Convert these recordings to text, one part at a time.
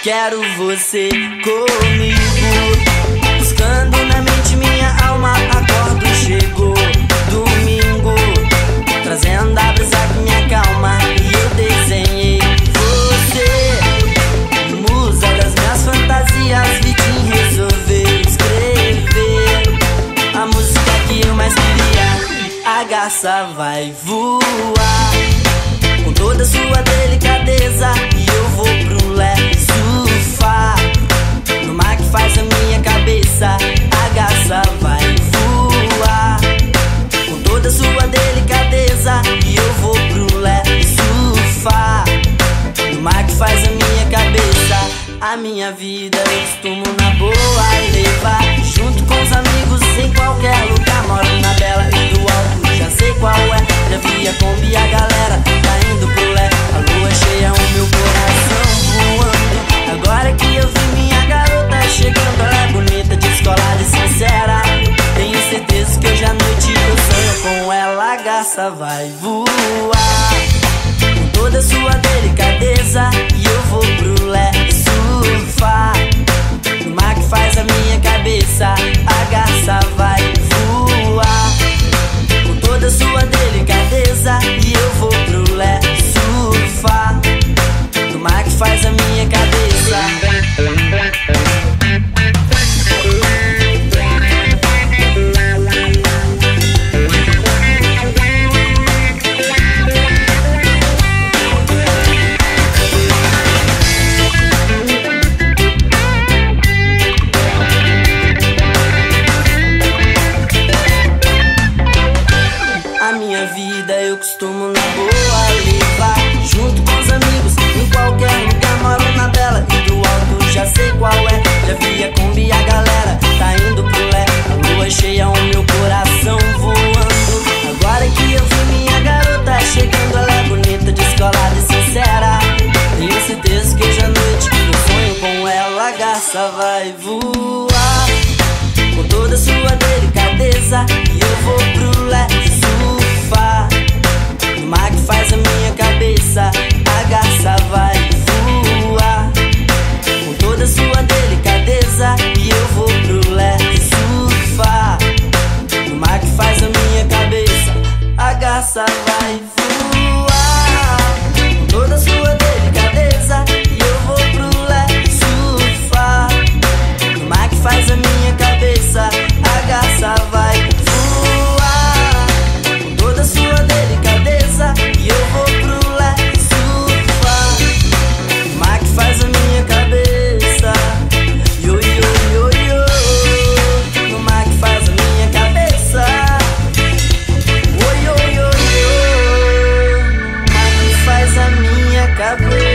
quero você comigo. Buscando na mente minha alma, acordo, chegou domingo, trazendo a brisa que me acalma. E eu desenhei você, musa das minhas fantasias. Vitinho resolveu escrever a música que eu mais queria. A garça vai voar com toda sua delicadeza, e eu vou pro leve surfar no mar que faz a minha cabeça. A garça vai voar com toda sua delicadeza, e eu vou pro leve surfar no mar que faz a minha cabeça. A minha vida eu costumo na boa levar junto com os amigos em qualquer lugar. Moro na Bela e do Alto, já sei qual é. Já vi a Kombi, a galera tá indo pro Lé. A lua cheia, o meu coração voando. Agora que eu vi minha garota chegando, ela é bonita, descolada e sincera. Tenho certeza que hoje à noite eu sonho com ela. A garça vai voar com toda sua delicadeza, e eu vou pro Lé surfar no mar que faz a minha cabeça. A garça vai voar com toda sua delicadeza, e eu vou pro Lé surfar no mar que faz a minha cabeça. Eu costumo na boa levar junto com os amigos em qualquer lugar. Moro na Bela e do Alto, já sei qual é. Já vi a Kombi, a galera tá indo pro Lé. A lua cheia, o meu coração voando. Agora que eu vi minha garota chegando, ela é bonita, descolada e sincera. Tenho certeza que hoje à noite eu sonho com ela. A garça vai voar com toda sua delicadeza, e eu vou pro Lé surfar no mar que faz a minha cabeça. A garça vai voar com toda sua delicadeza, e eu vou pro Lé surfar no mar que faz a minha cabeça. A garça vai voar com toda sua delicadeza, e eu vou pro Lé surfar no mar que faz a minha cabeça. A garça vai voar com toda sua delicadeza, e eu vou pro Lé surfar no mar que faz a minha cabeça. Yo, yo, yo, yo, no mar que faz a minha cabeça. Oi, yo, yo, yo, no mar que faz a minha cabeça.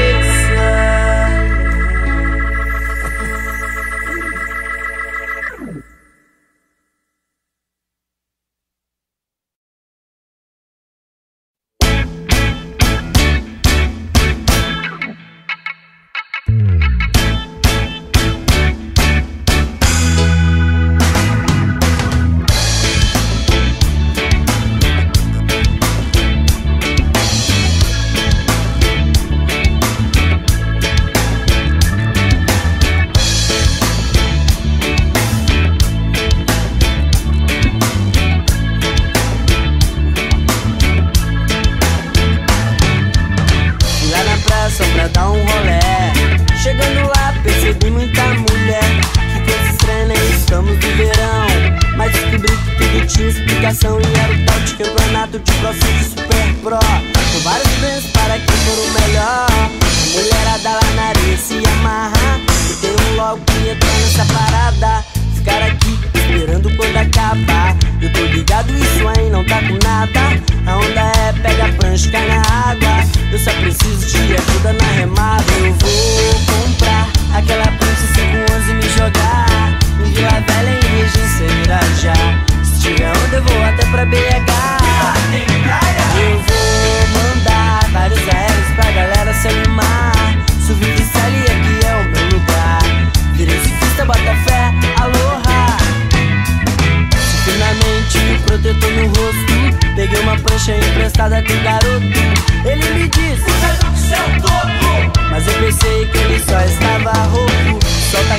Só pra dar um rolé, chegando lá percebi muita mulher. Que coisa estranha, né? Estamos no verão, mas descobri que tudo tinha explicação. E era o tal de campeonato de CrossFit Super Pro, com vários prêmios para quem for o melhor. A mulherada lá na areia se amarra, e tem um logo que entra nessa parada. Ficar aqui esperando quando acabar. Eu tô ligado, isso aí não tá com nada. A onda é pega a prancha, cai na água. Eu só preciso de ajuda na remada. Eu vou comprar aquela prancha 511 e me jogar em Vila Velha, em Regis, Irajá. Se tiver onda eu vou até pra BH. Eu vou mandar vários aéreos pra galera se animar. Subir de Sally, aqui é o meu lugar. Virei surfista, bota fé, aloha. Finalmente o protetor no rosto, peguei uma prancha emprestada do garoto. Ele me disse, usa do céu todo. Mas eu pensei que ele só estava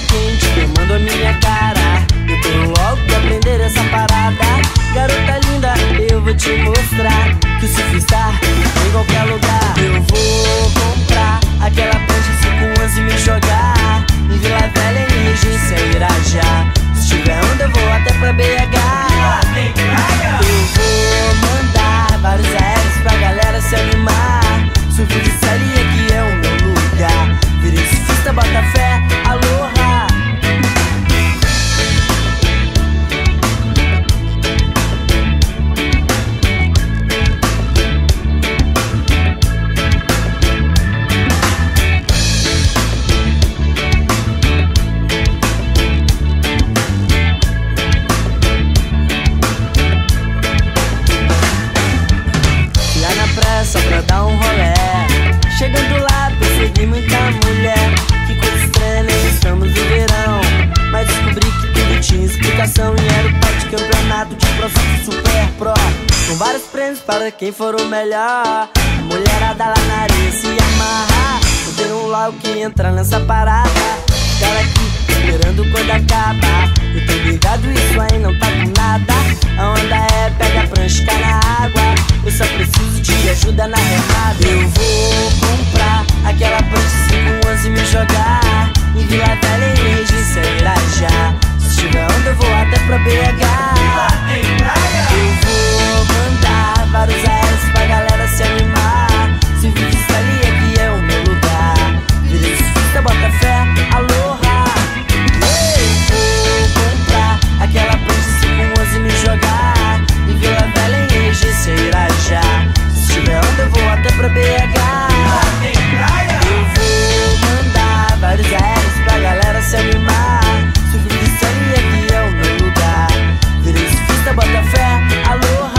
quente queimando a minha cara. Eu tenho logo que aprender essa parada. Garota linda, eu vou te mostrar que o surfstar em qualquer lugar. Eu vou comprar aquela prancha 511 e me jogar em Vila Velha, em Regência, Irajá. Se tiver onda eu vou até pra BH. Eu vou mandar vários aéreos pra galera se animar. Surf de série aqui é o meu lugar. Virei surfista, bota fé, aloha. Só pra dar um rolé. Chegando lá, persegui muita mulher. Que coisa estranha, nem estamos no verão. Mas descobri que tudo tinha explicação. E era o tal de campeonato de CrossFit Super Pro, com vários prêmios para quem for o melhor. A mulherada lá na areia se amarra. Eu tenho lá o que entra nessa parada. Cara aqui esperando quando acaba. Eu tô ligado, isso aí não tá com nada. A onda é pega a prancha e cai na água. Eu só preciso de ajuda na remada. Eu vou comprar aquela prancha 511 e me jogar em Vila Velha, em Regência, Irajá. Se tiver onda eu vou até pra BH. Eu vou mandar vários aéreos pra galera se animar. Se vive isso ali, aqui é o meu lugar. Virei surfista, bota fé, aloha. Eu vou comprar aquela prancha 511 e me jogar em Vila Velha, em Regência, Irajá. Se tiver onda eu vou até pra BH. Eu vou mandar vários aéreos pra galera se animar. Se vive isso ali, aqui é o meu lugar. Virei surfista, bota fé, aloha.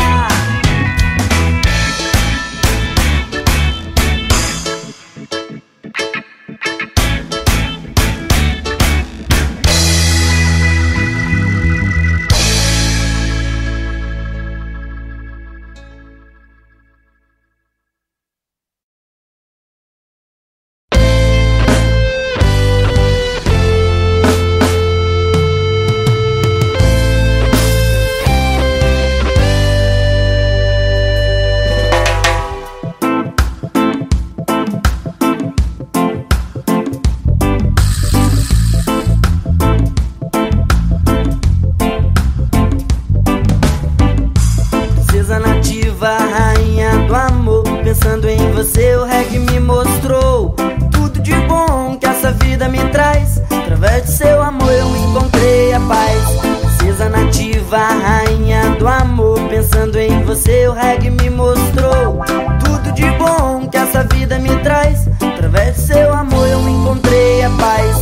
Pensando em você, o reggae me mostrou tudo de bom que essa vida me traz. Através de seu amor eu encontrei a paz. Princesa nativa, rainha do amor. Pensando em você, o reggae me mostrou tudo de bom que essa vida me traz. Através de seu amor eu encontrei a paz.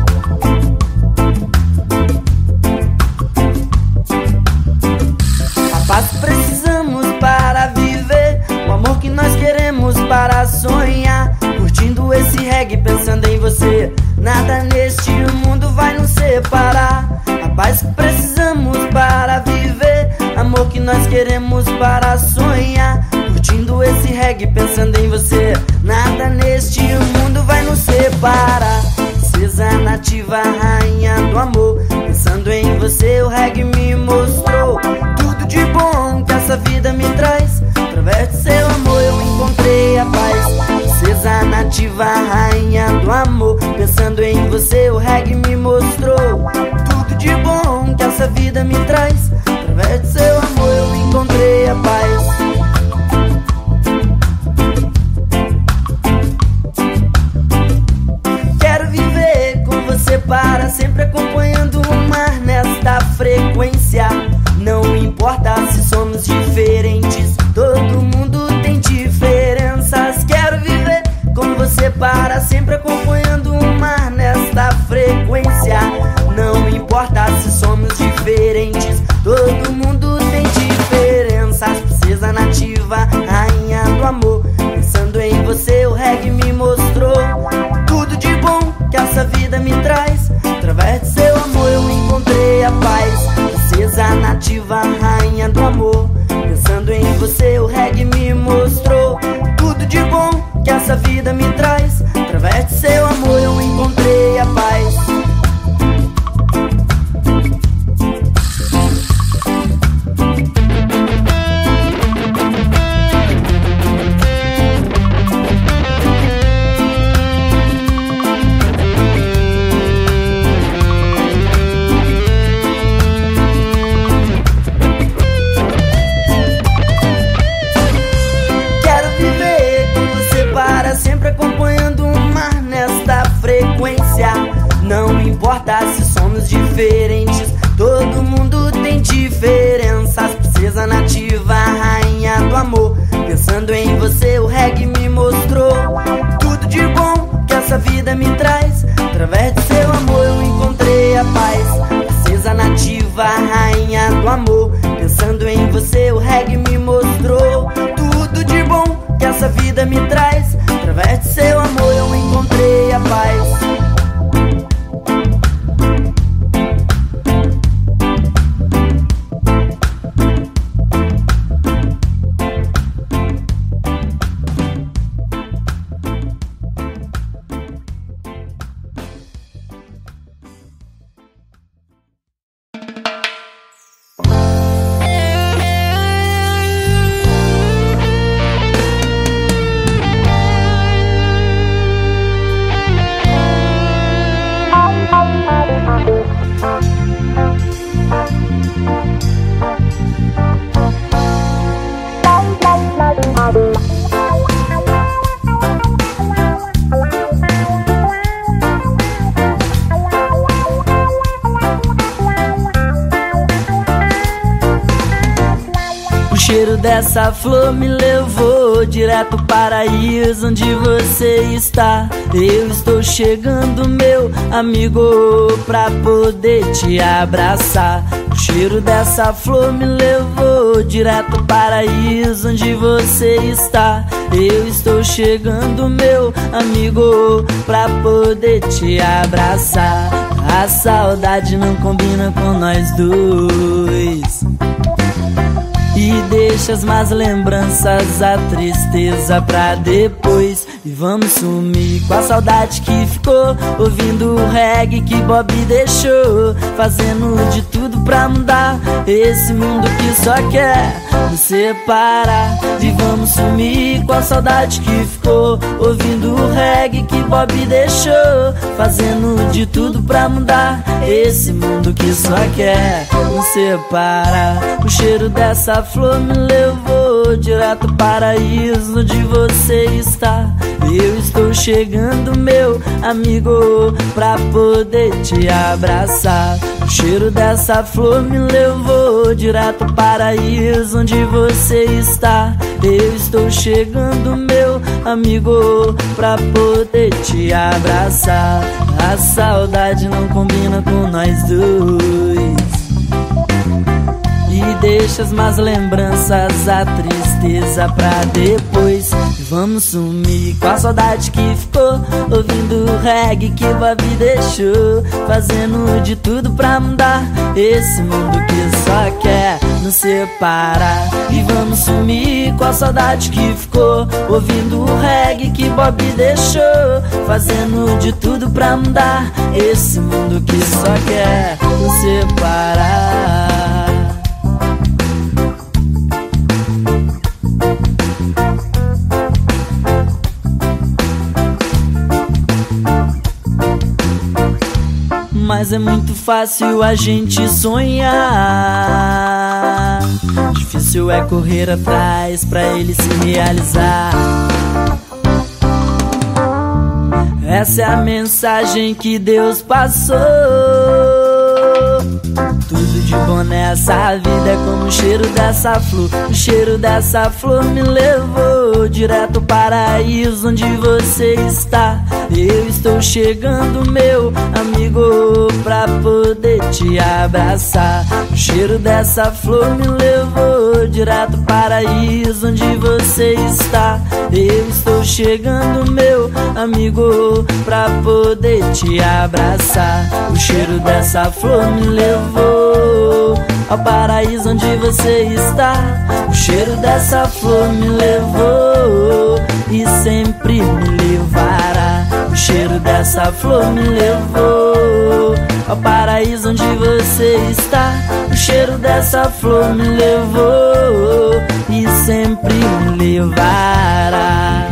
A paz que precisamos para viver, o amor que nós queremos para sonhar. Curtindo esse reggae, pensando em você. Nada neste mundo vai nos separar. A paz que precisamos para viver, amor que nós queremos para sonhar. Curtindo esse reggae, pensando em você. Nada neste mundo vai nos separar. Princesa nativa, rainha do amor. Pensando em você, o reggae me mostrou tudo de bom que essa vida me traz. Através de seu amor eu encontrei a paz. Princesa nativa, rainha do amor. Pensando em você, o reggae me mostrou tudo de bom que essa vida me traz. Através de seu amor eu encontrei a paz. Quero viver com você para sempre, acompanhando o mar nesta frequência. Não importa se somos diferentes, todo mundo tem diferenças. Quero viver com você para sempre, acompanhando o mar nesta frequência. Não importa se somos diferentes, todo mundo tem diferenças. Princesa nativa, rainha do amor. Pensando em você, o reggae me mostrou tudo de bom que essa vida me traz. Através de seu amor eu encontrei a paz. Princesa nativa, rainha do amor. Pensando em você, o reggae me mostrou tudo de bom que essa vida me traz. Através de seu amor eu encontrei a paz. importa se somos diferentes, todo mundo tem diferenças. Princesa nativa, rainha do amor, pensando em você o reggae me mostrou tudo de bom que essa vida me traz. Através do seu amor eu encontrei a paz. Princesa nativa, rainha do amor, pensando em você o reggae me mostrou tudo de bom que essa vida me traz. Através do seu amor eu encontrei a paz. O cheiro dessa flor me levou direto ao paraíso onde você está. Eu estou chegando, meu amigo, pra poder te abraçar. O cheiro dessa flor me levou direto ao paraíso onde você está. Eu estou chegando, meu amigo, pra poder te abraçar. A saudade não combina com nós dois e deixa as más lembranças, a tristeza pra depois. E vamos sumir com a saudade que ficou, ouvindo o reggae que Bob deixou, fazendo de tudo pra mudar esse mundo que só quer nos separar. E vamos sumir com a saudade que ficou, ouvindo o reggae que Bob deixou, fazendo de tudo pra mudar esse mundo que só quer nos separar. O cheiro dessa flor me levou direto ao paraíso onde você está. Eu estou chegando, meu amigo, pra poder te abraçar. O cheiro dessa flor me levou direto ao paraíso onde você está. Eu estou chegando, meu amigo, pra poder te abraçar. A saudade não combina com nós dois e deixa as más lembranças, a tristeza pra depois. Vamos sumir com a saudade que ficou, ouvindo o reggae que Bob deixou, fazendo de tudo pra mudar esse mundo que só quer nos separar. E vamos sumir com a saudade que ficou, ouvindo o reggae que Bob deixou, fazendo de tudo pra mudar esse mundo que só quer nos separar. Mas é muito fácil a gente sonhar, difícil é correr atrás pra ele se realizar. Essa é a mensagem que Deus passou. Tudo de bom nessa vida é como o cheiro dessa flor. O cheiro dessa flor me levou direto ao paraíso onde você está. Eu estou chegando, meu amigo, pra poder te abraçar. O cheiro dessa flor me levou direto ao paraíso onde você está. Eu estou chegando, meu amigo, pra poder te abraçar. O cheiro dessa flor me levou ao paraíso onde você está. O cheiro dessa flor me levou e sempre me levará. O cheiro dessa flor me levou ao paraíso onde você está. O cheiro dessa flor me levou e sempre me levará.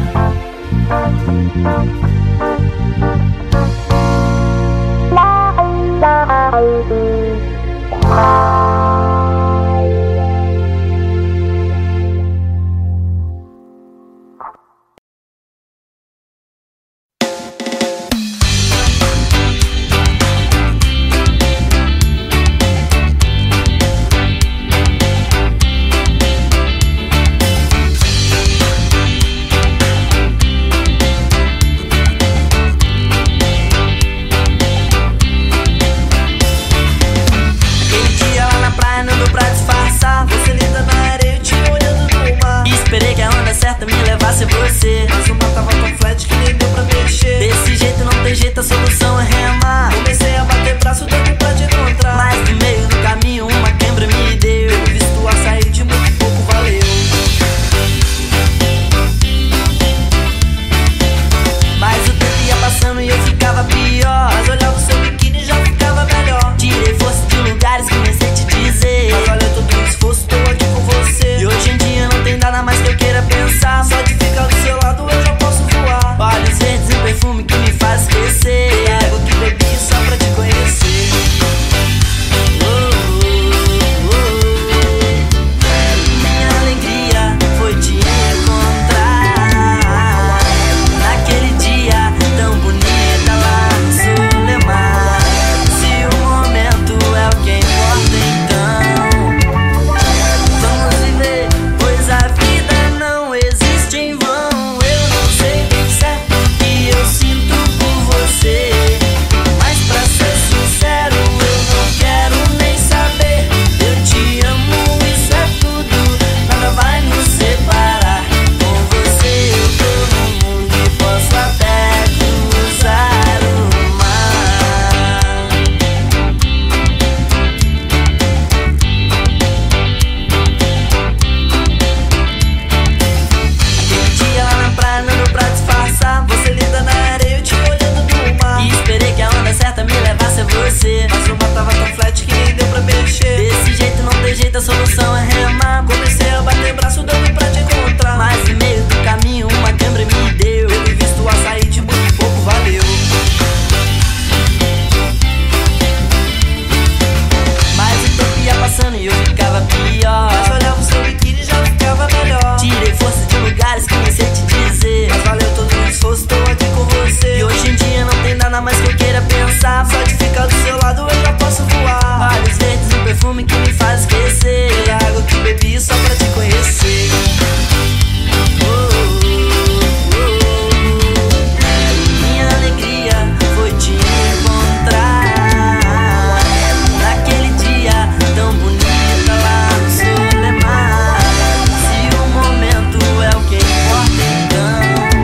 você. Mas o mar tava tão flat que nem deu pra mexer. Desse jeito não tem jeito, a solução é remar. Comecei a bater braço, dando pra te encontrar. Mas no meio do caminho uma quebra me deu. Pelo visto a sair de muito pouco valeu. Mas o tempo ia passando e eu ficava pior. Mas olhava o seu biquíni e já ficava melhor. Tirei força de lugares que nem sei te dizer. Mas olha todo o esforço, tô aqui com você. E hoje em dia não tem nada mais que eu queira pensar. Só de ficar do seu lado eu já posso voar. Olhos verdes e um perfume que me faz esquecer. E a água que bebi só pra te conhecer. Minha alegria foi te encontrar naquele dia tão bonita lá no Sulemar. Se o momento é o que importa, então vamos viver, pois a vida não existe em vão. Eu não sei bem certo o que eu sinto por você, mas pra ser sincero eu não quero nem saber. Eu te amo, isso é tudo, nada vai nos separar. Com você eu tô no mundo e posso até cruzar o mar. Aquele dia lá na praia não deu pra disfarçar. Você linda na areia, eu te olhando do mar. E esperei que a onda certa me levasse a você. Mas o mar tava tão flat que nem deu pra mexer. Desse jeito não tem jeito, a solução é remar. Comecei a bater braço, dando pra te encontrar. Mas no meio do caminho uma câimbra me deu. Pelo visto a sair de muito pouco valeu. Mas o tempo ia passando e eu ficava pior. Mas olhava o seu biquíni e já ficava melhor. Tirei força de lugares que nem sei te dizer. Mas valeu todo o esforço, tô aqui com você. E hoje em dia não tem nada mais que eu queira pensar. Só de ficar do seu lado eu já posso voar. Olhos verdes e um perfume que me faz esquecer. E a água que bebi só pra te conhecer. Minha alegria foi te encontrar naquele dia tão bonita lá no Sulemar. Se o momento é o que importa, então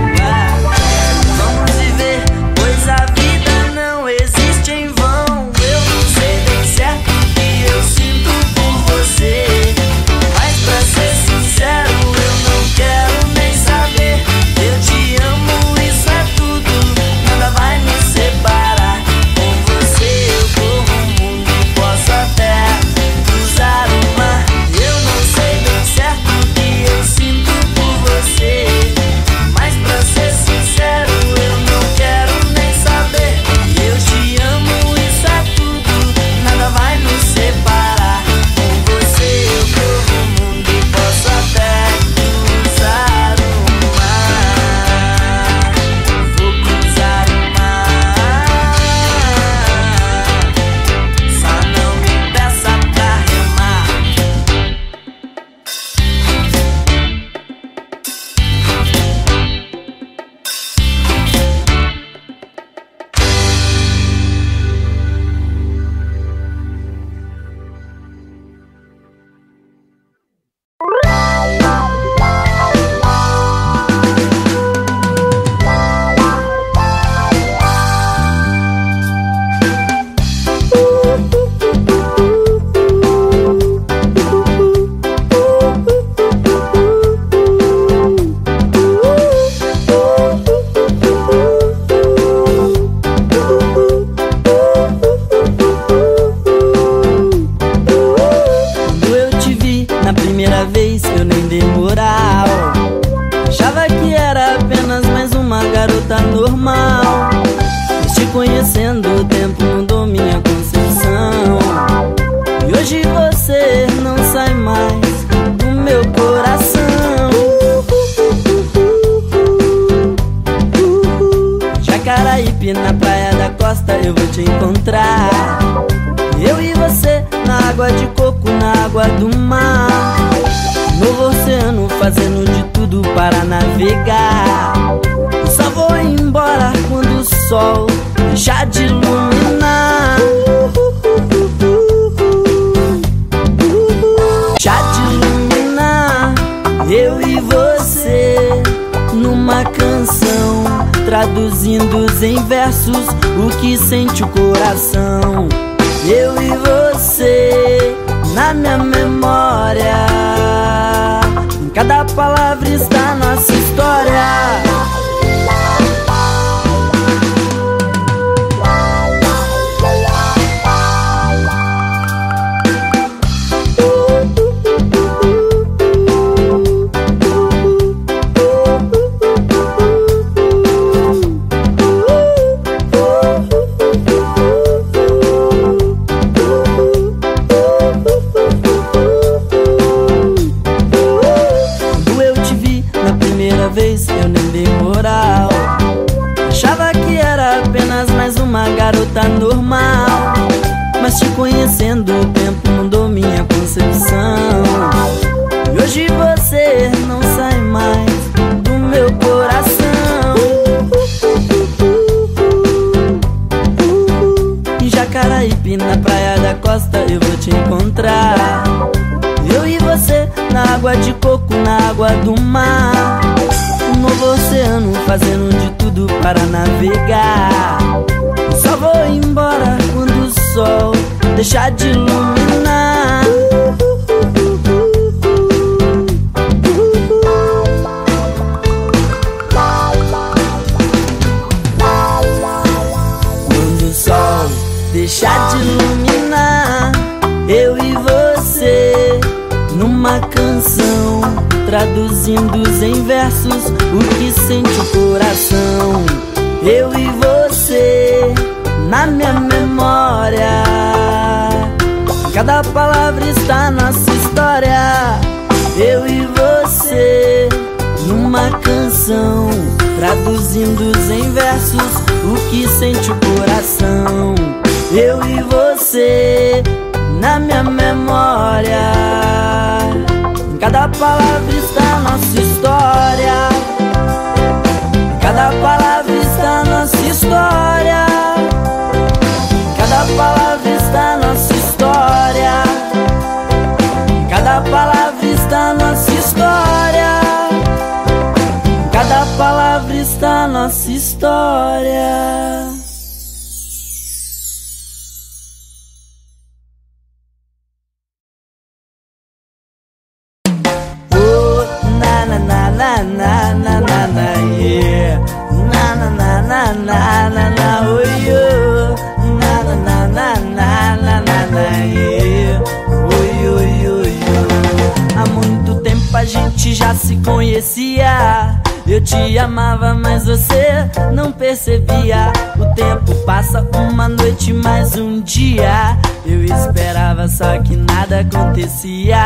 vamos viver, pois a vida não existe em vão. Eu não sei bem certo o que eu sinto por você, mas pra ser sincero eu não quero nem saber. Eu te amo, isso é tudo, nada vai nos separar. Com você eu corro o mundo e posso até cruzar o mar. Eu não sei bem certo o que eu sinto por você, mas pra ser sincero eu não quero nem saber. Eu te amo, isso é tudo, nada vai nos separar. Com você eu corro o mundo e posso até cruzar o mar. Vou cruzar o mar, só não me peça pra remar. Quando eu te vi na primeira vez eu nem demorava. Achava que era apenas mais uma garota normal. Mas te conhecendo o tempo mudou minha concepção. E hoje você não sai mais do meu coração. Jacaraípe na praia da costa eu vou te encontrar. Eu e você na água de coco, na água do mar. Novo oceano fazendo de tudo para navegar. Eu só vou embora quando o sol deixar de iluminar. Já de iluminar. Eu e você traduzindo em versos o que sente o coração. Eu e você na minha memória, em cada palavra está nossa história. Eu nem dei moral, achava que era apenas mais uma garota normal. Mas te conhecendo o tempo mudou minha concepção, e hoje você não sai mais do meu coração. Em Jacaraípe, na praia da costa, eu vou te encontrar. Eu e você na água de coco, na água do mar. Um novo oceano, fazendo de tudo para navegar. Eu só vou embora quando o sol deixar de iluminar. Quando o sol deixar de iluminar, eu e você numa canção, traduzindo em versos o que sente o coração. Eu e você na minha memória, em cada palavra está nossa história. Eu e você numa canção, traduzindo em versos o que sente o coração. Eu e você na minha memória, em cada palavra está nossa história. Em cada palavra está nossa história. Em cada palavra está nossa história. Em cada palavra está nossa história. Em cada palavra está nossa história. Na na na na na yeah, na na na na na na na oh yo, na na na na na na na na yeah, oh yo yo yo. Há muito tempo a gente já se conhecia. Eu te amava, mas você não percebia. O tempo passa, uma noite mais um dia. Eu esperava, só que nada acontecia.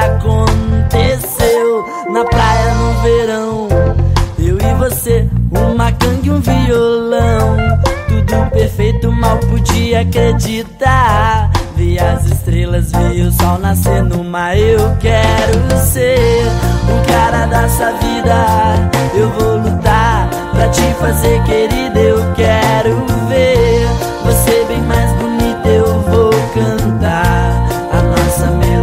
Aconteceu na praia no verão. Eu e você, uma gangue, um violão. Tudo perfeito, mal podia acreditar. Vi as estrelas, vi o sol nascer no mar. Eu quero ser o cara dessa vida. Eu vou lutar pra te fazer querida. Eu quero ver você bem mais bonita. Eu vou cantar a nossa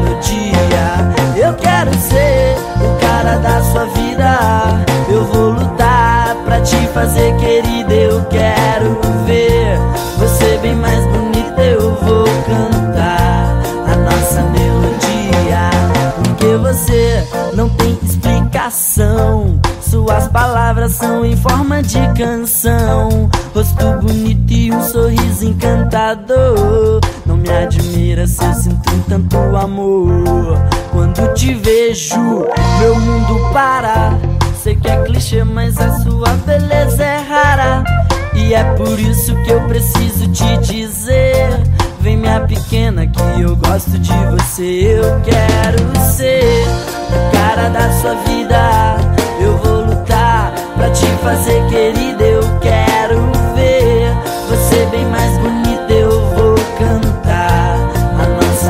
melodia. Eu quero ser o cara da sua vida. Eu vou lutar pra te fazer querida. Eu quero ver você bem mais bonita. Eu vou cantar a nossa melodia. Porque você não tem explicação. Suas palavras são em forma de canção. Rosto bonito e um sorriso encantador. Não me admira se eu sinto tanto amor. Quando te vejo, meu mundo para. Sei que é clichê, mas a sua beleza é rara. E é por isso que eu preciso te dizer: vem minha pequena que eu gosto de você. Eu quero ser o cara da sua vida. Eu vou lutar pra te fazer querida. Eu quero ver você bem mais bonita. Eu vou cantar a nossa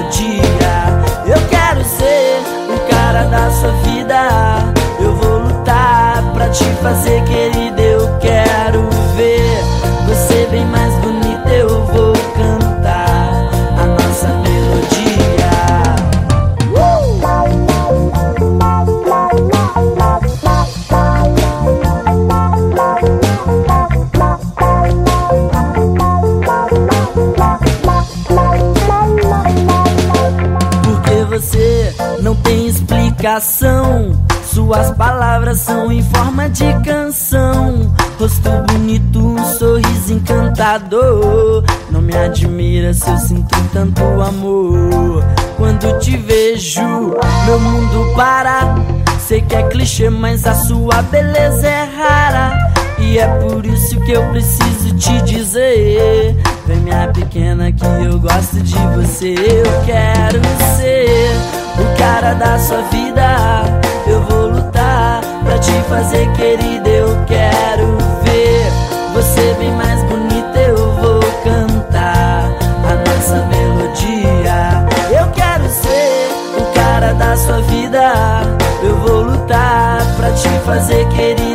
melodia. Eu quero ser o cara da sua vida. Eu vou lutar pra te fazer querida. Eu quero ver você bem mais bonita. Eu vou cantar a nossa melodia. coração. Suas palavras são em forma de canção. Rosto bonito, um sorriso encantador. Não me admira se eu sinto tanto amor. Quando te vejo, meu mundo para. Sei que é clichê, mas a sua beleza é rara. E é por isso que eu preciso te dizer: vem minha pequena que eu gosto de você. Eu quero ser o cara da sua vida. Eu vou lutar pra te fazer querida. Eu quero ver você bem mais bonita. Eu vou cantar a nossa melodia. Eu quero ser o cara da sua vida. Eu vou lutar pra te fazer querida.